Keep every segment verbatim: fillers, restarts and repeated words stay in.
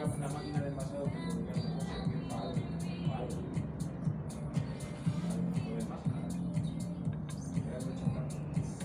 una máquina de envasado que podría servir para algo, para algo, lo demás, nada. Era rechazado.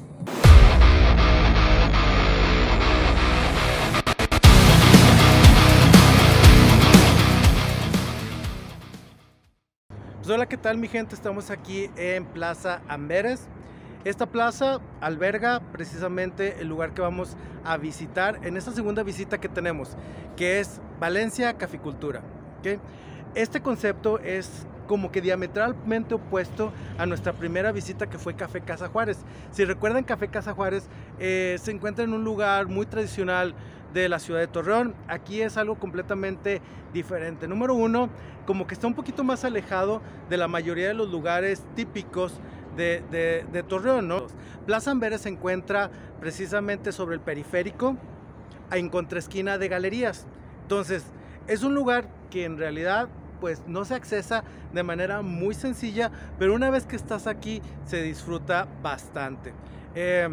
Pues hola, ¿qué tal mi gente? Estamos aquí en Plaza Amberes. Esta plaza alberga precisamente el lugar que vamos a visitar en esta segunda visita que tenemos, que es Valencia Caficultura. ¿Okay? Este concepto es como que diametralmente opuesto a nuestra primera visita, que fue Café Casa Juárez. Si recuerdan, Café Casa Juárez eh, se encuentra en un lugar muy tradicional de la ciudad de Torreón. Aquí es algo completamente diferente. Número uno, como que está un poquito más alejado de la mayoría de los lugares típicos de, de, de Torreón, ¿no? Plaza Amberes se encuentra precisamente sobre el periférico, en contraesquina de Galerías. Entonces, es un lugar que en realidad pues no se accesa de manera muy sencilla, pero una vez que estás aquí se disfruta bastante. Eh,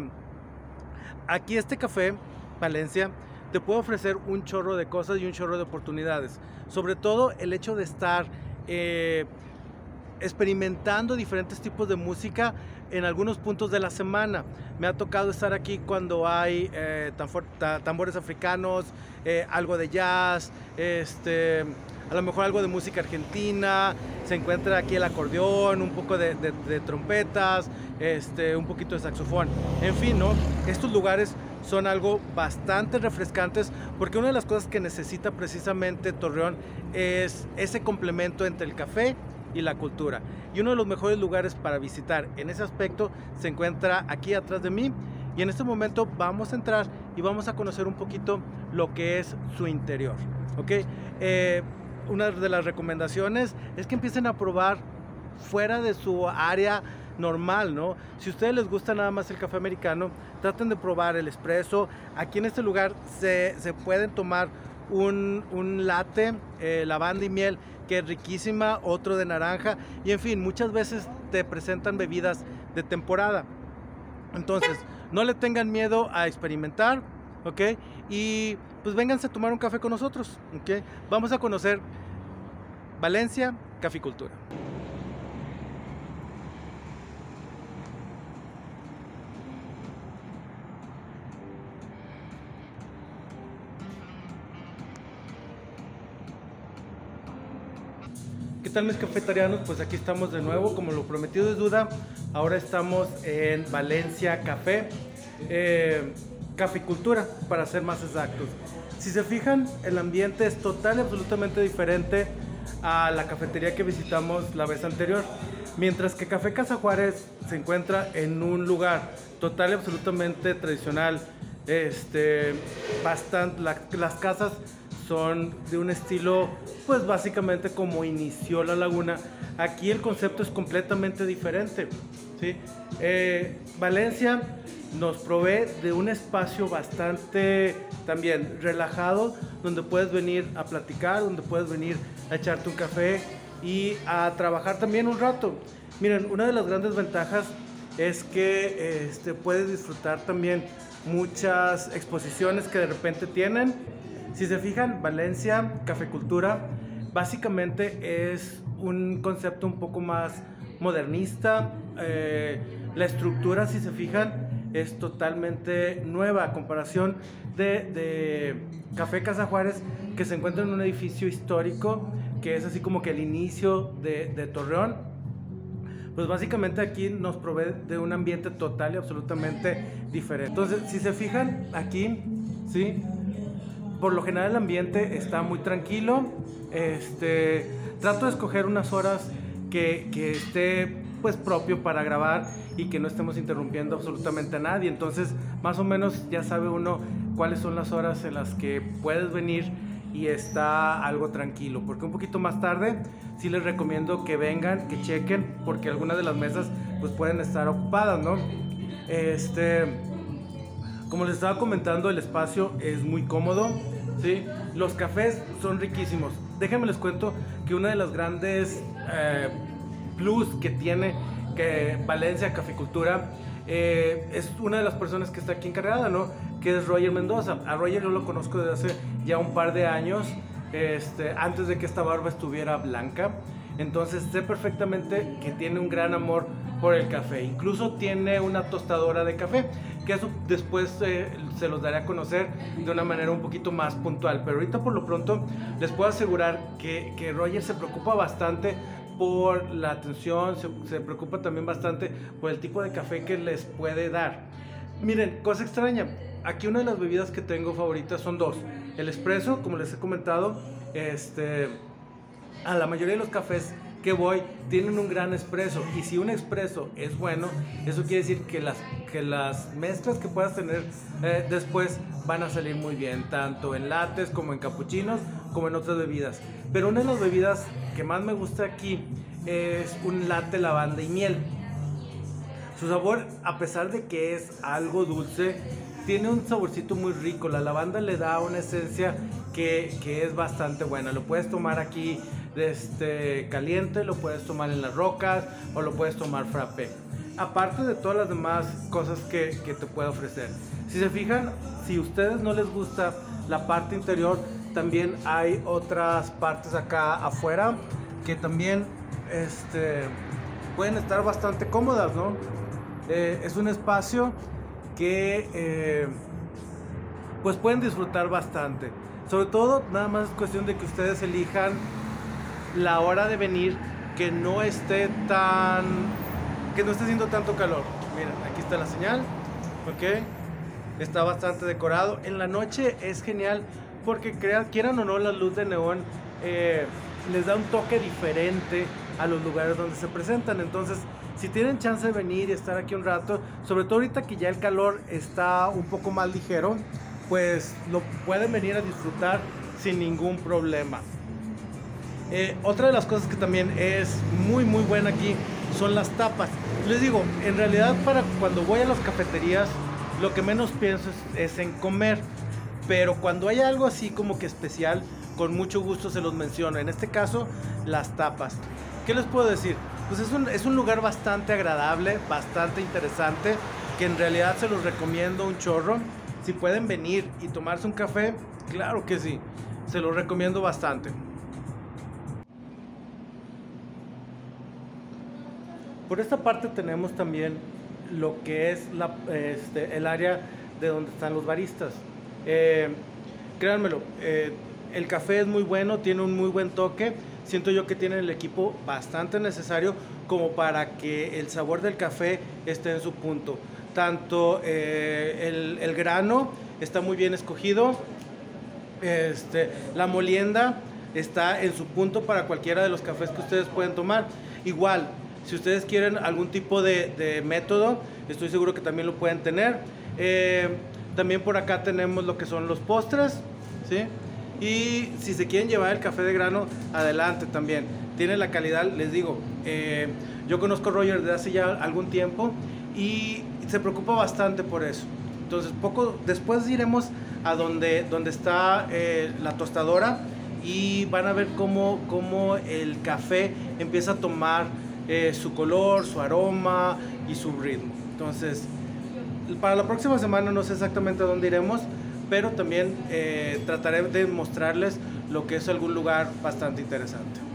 aquí este café, Valencia, te puede ofrecer un chorro de cosas y un chorro de oportunidades. Sobre todo el hecho de estar eh, experimentando diferentes tipos de música en algunos puntos de la semana. Me ha tocado estar aquí cuando hay eh, tambores africanos, eh, algo de jazz, este, a lo mejor algo de música argentina. Se encuentra aquí el acordeón, un poco de, de, de trompetas, este, un poquito de saxofón. En fin, ¿no? Estos lugares son algo bastante refrescantes, porque una de las cosas que necesita precisamente Torreón es ese complemento entre el café y la cultura. Y uno de los mejores lugares para visitar en ese aspecto se encuentra aquí atrás de mí, y en este momento vamos a entrar y vamos a conocer un poquito lo que es su interior. ¿Ok? Eh, una de las recomendaciones es que empiecen a probar fuera de su área normal, ¿no? Si a ustedes les gusta nada más el café americano, traten de probar el espresso. Aquí en este lugar se, se pueden tomar un, un latte, eh, lavanda y miel, que es riquísima, otro de naranja, y en fin, muchas veces te presentan bebidas de temporada. Entonces, no le tengan miedo a experimentar, ¿ok? Y pues vénganse a tomar un café con nosotros, ¿ok? Vamos a conocer Valencia Caficultura. ¿Qué tal mis cafetarianos? Pues aquí estamos de nuevo, como lo prometido es deuda. Ahora estamos en Valencia Café, eh, Caficultura, para ser más exactos. Si se fijan, el ambiente es total y absolutamente diferente a la cafetería que visitamos la vez anterior. Mientras que Café Casa Juárez se encuentra en un lugar total y absolutamente tradicional, este, bastante, la, las casas son de un estilo, pues básicamente como inició La Laguna. Aquí el concepto es completamente diferente, ¿sí? Eh, Valencia nos provee de un espacio bastante también relajado, donde puedes venir a platicar, donde puedes venir a echarte un café y a trabajar también un rato. Miren, una de las grandes ventajas es que este, puedes disfrutar también muchas exposiciones que de repente tienen. Si se fijan, Valencia Caficultura básicamente es un concepto un poco más modernista. Eh, la estructura, si se fijan, es totalmente nueva a comparación de, de Café Casa Juárez, que se encuentra en un edificio histórico, que es así como que el inicio de, de Torreón. Pues básicamente aquí nos provee de un ambiente total y absolutamente diferente. Entonces, si se fijan aquí, ¿sí? Por lo general el ambiente está muy tranquilo. Este, trato de escoger unas horas que, que esté pues propio para grabar y que no estemos interrumpiendo absolutamente a nadie. Entonces, más o menos ya sabe uno cuáles son las horas en las que puedes venir y está algo tranquilo. Porque un poquito más tarde sí les recomiendo que vengan, que chequen, porque algunas de las mesas pues pueden estar ocupadas, ¿no? Este... Como les estaba comentando, el espacio es muy cómodo, ¿sí? Los cafés son riquísimos. Déjenme les cuento que una de las grandes eh, plus que tiene que Valencia Caficultura eh, es una de las personas que está aquí encargada, ¿no? Que es Roger Mendoza. A Roger yo lo conozco desde hace ya un par de años. este, antes de que esta barba estuviera blanca. Entonces sé perfectamente que tiene un gran amor por el café. Incluso tiene una tostadora de café, que eso después eh, se los daré a conocer de una manera un poquito más puntual. Pero ahorita por lo pronto les puedo asegurar que, que Roger se preocupa bastante por la atención, se, se preocupa también bastante por el tipo de café que les puede dar. Miren, cosa extraña, aquí una de las bebidas que tengo favoritas son dos. El espresso, como les he comentado, este... a la mayoría de los cafés que voy tienen un gran espresso, y si un espresso es bueno, eso quiere decir que las, que las mezclas que puedas tener eh, después van a salir muy bien, tanto en lattes como en capuchinos como en otras bebidas. Pero una de las bebidas que más me gusta aquí es un latte lavanda y miel. Su sabor, a pesar de que es algo dulce, tiene un saborcito muy rico. La lavanda le da una esencia que, que es bastante buena. Lo puedes tomar aquí este, caliente, lo puedes tomar en las rocas o lo puedes tomar frappé. Aparte de todas las demás cosas que, que te puede ofrecer. Si se fijan, si a ustedes no les gusta la parte interior, también hay otras partes acá afuera que también este, pueden estar bastante cómodas, ¿no? Eh, es un espacio que eh, pues pueden disfrutar bastante. Sobre todo, nada más es cuestión de que ustedes elijan la hora de venir, que no esté tan, que no esté haciendo tanto calor. Miren, aquí está la señal, ok, está bastante decorado. En la noche es genial porque crean, quieran o no, la luz de neón eh, les da un toque diferente a los lugares donde se presentan. Entonces, si tienen chance de venir y estar aquí un rato, sobre todo ahorita que ya el calor está un poco más ligero, pues lo pueden venir a disfrutar sin ningún problema. Eh, otra de las cosas que también es muy muy buena aquí son las tapas. Les digo, en realidad para cuando voy a las cafeterías lo que menos pienso es, es en comer, pero cuando hay algo así como que especial, con mucho gusto se los menciono. En este caso, las tapas. ¿Qué les puedo decir? Pues es un, es un lugar bastante agradable, bastante interesante, que en realidad se los recomiendo un chorro. Si pueden venir y tomarse un café, claro que sí, se los recomiendo bastante. Por esta parte tenemos también lo que es la, este, el área de donde están los baristas. Eh, créanmelo, eh, el café es muy bueno, tiene un muy buen toque. Siento yo que tienen el equipo bastante necesario como para que el sabor del café esté en su punto. Tanto eh, el, el grano está muy bien escogido, este, la molienda está en su punto para cualquiera de los cafés que ustedes pueden tomar. Igual, si ustedes quieren algún tipo de, de método, estoy seguro que también lo pueden tener. Eh, también por acá tenemos lo que son los postres, ¿sí? Y si se quieren llevar el café de grano, adelante también. Tiene la calidad, les digo, eh, yo conozco a Roger desde hace ya algún tiempo y se preocupa bastante por eso. Entonces, poco después iremos a donde, donde está eh, la tostadora y van a ver cómo, cómo el café empieza a tomar eh, su color, su aroma y su ritmo. Entonces, para la próxima semana no sé exactamente a dónde iremos, pero también eh, trataré de mostrarles lo que es algún lugar bastante interesante.